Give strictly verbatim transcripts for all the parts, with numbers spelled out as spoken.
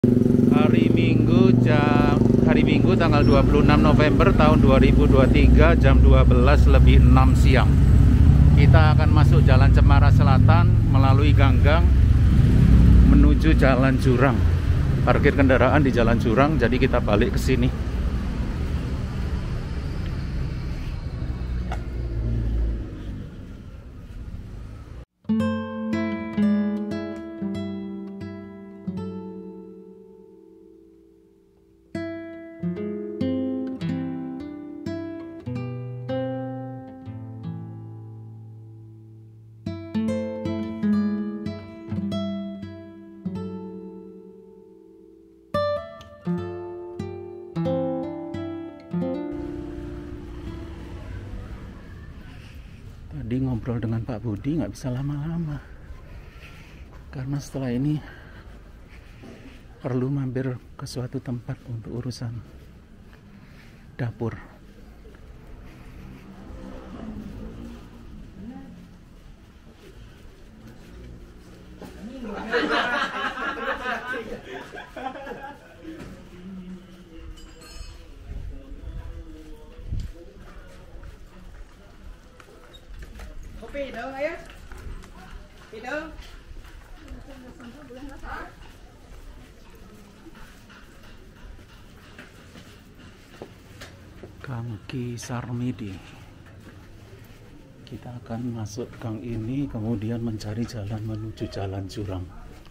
Hari Minggu jam hari Minggu tanggal dua puluh enam November tahun dua ribu dua puluh tiga jam dua belas lebih enam siang. Kita akan masuk Jalan Cemara Selatan melalui Ganggang menuju Jalan Jurang. Parkir kendaraan di Jalan Jurang, jadi kita balik ke sini. Tadi ngobrol dengan Pak Budi nggak bisa lama-lama karena setelah ini perlu mampir ke suatu tempat untuk urusan dapur. Kopi dong ayah. Kopi dong. Gang Ki Sarmidi. Kita akan masuk gang ini kemudian mencari jalan menuju Jalan Jurang.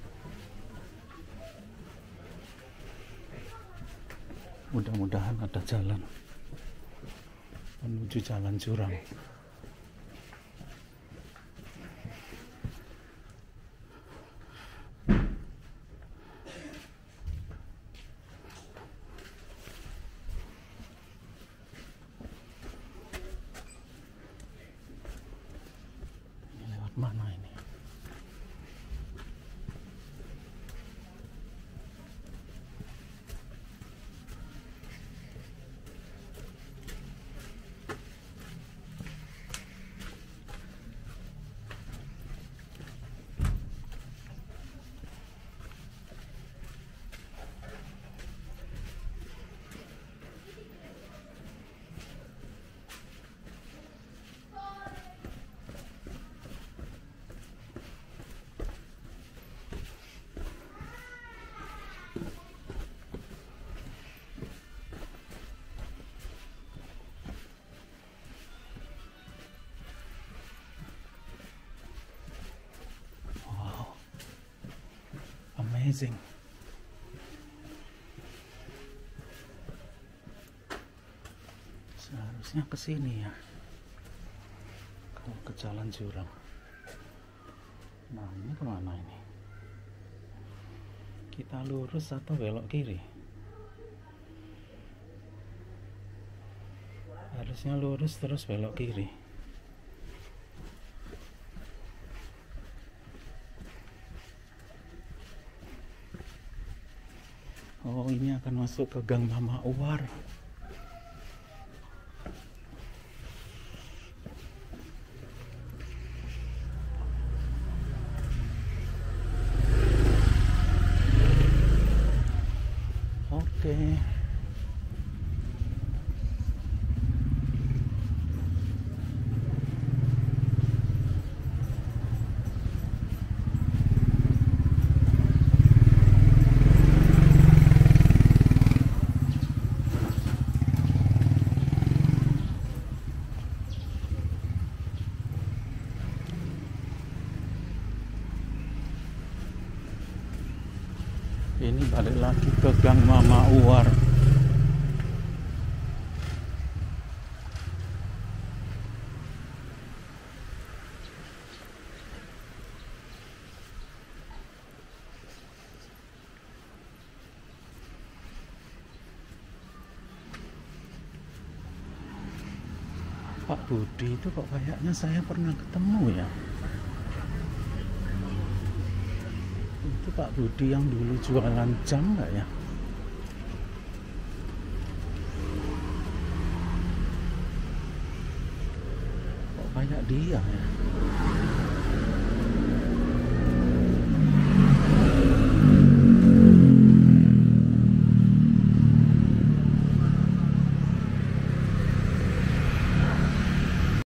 Mudah-mudahan ada jalan menuju Jalan Jurang. Mana ini? Amazing. Seharusnya ke sini ya. Kalau ke Jalan Jurang. Nah, ini kemana ini? Kita lurus atau belok kiri? Harusnya lurus terus belok kiri. Oh, ini akan masuk ke Gang Mama Uwar. Oke. Ini balik lagi ke Gang Mama Uwar. Pak Budi itu kok kayaknya saya pernah ketemu ya. Itu Pak Budi yang dulu jualan jam nggak ya? Kok kayak dia ya?